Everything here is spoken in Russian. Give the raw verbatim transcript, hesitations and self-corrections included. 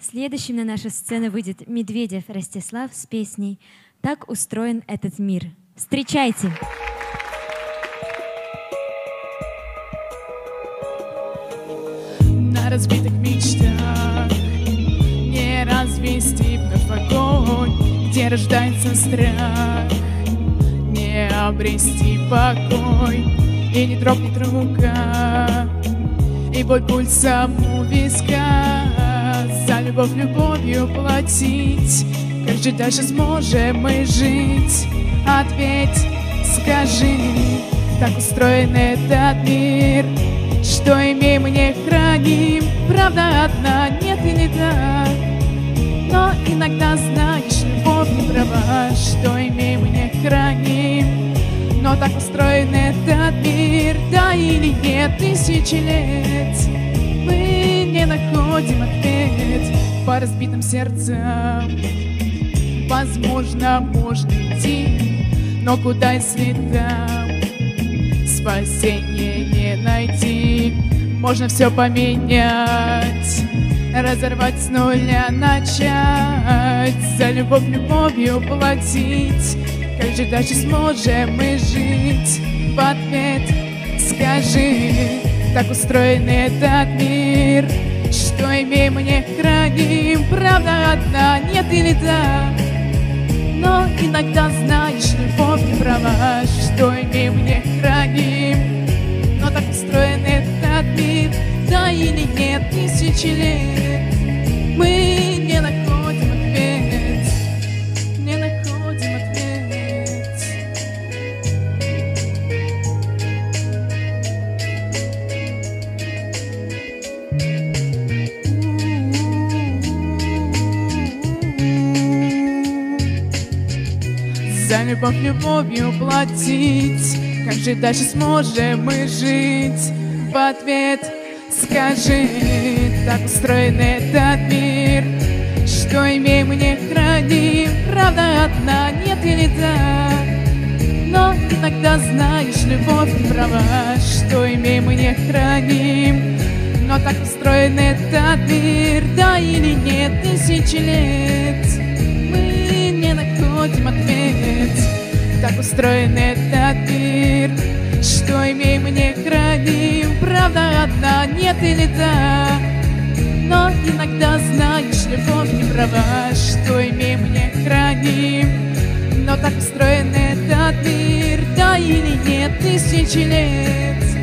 Следующим на нашу сцену выйдет Медведев Ростислав с песней «Так устроен этот мир». Встречайте! На разбитых мечтах не развести вновь огонь, где рождается страх, не обрести покой, и не дрогнет рука, и боль пульсом у виска. За любовь любовью платить, как же дальше сможем мы жить? Ответь, скажи, так устроен этот мир, что имеем, мы не храним. Правда одна, нет и не так, но иногда, знаешь, любовь не права, что имеем, мы не храним. Но так устроен этот мир, да или нет, тысячи лет мы не находим ответ по разбитым сердцам. Возможно, можно идти, но куда, если там спасение не найти? Можно все поменять, разорвать с нуля, начать, за любовь любовью платить. Как же дальше сможем мы жить? В ответ скажи, так устроен этот мир, что имеем, мы не храним. Правда одна, нет или да, но иногда, знаешь, любовь не права, что имеем, мы не храним. Но так устроен этот мир, да или нет, тысячи лет мы не находим ответ, не находим ответ. За любовь любовью платить, как же дальше сможем мы жить? В ответ скажи, так устроен этот мир, что имеем, мы не храним. Правда одна, нет или да, но иногда, знаешь, любовь не права, что имеем, мы не храним. Но так устроен этот мир, да или нет, тысячи лет мы не находим ответ. Так устроен этот мир, что имеем, мы не храним. Правда одна, нет или да, но иногда, знаешь, любовь не права, что имеем, мы не храним. Но так устроен этот мир, да или нет, тысячи лет